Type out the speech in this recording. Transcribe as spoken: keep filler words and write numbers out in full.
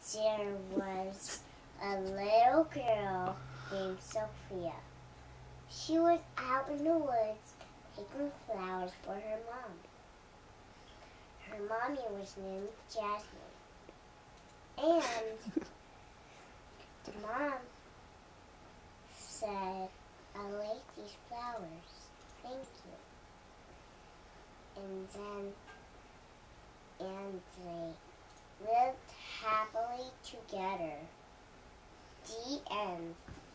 there was a little girl named Sophia. She was out in the woods picking flowers for her mom. Her mommy was named Jasmine. And the mom said, "I like these flowers. Thank you." And then, and they lived happily together. The end.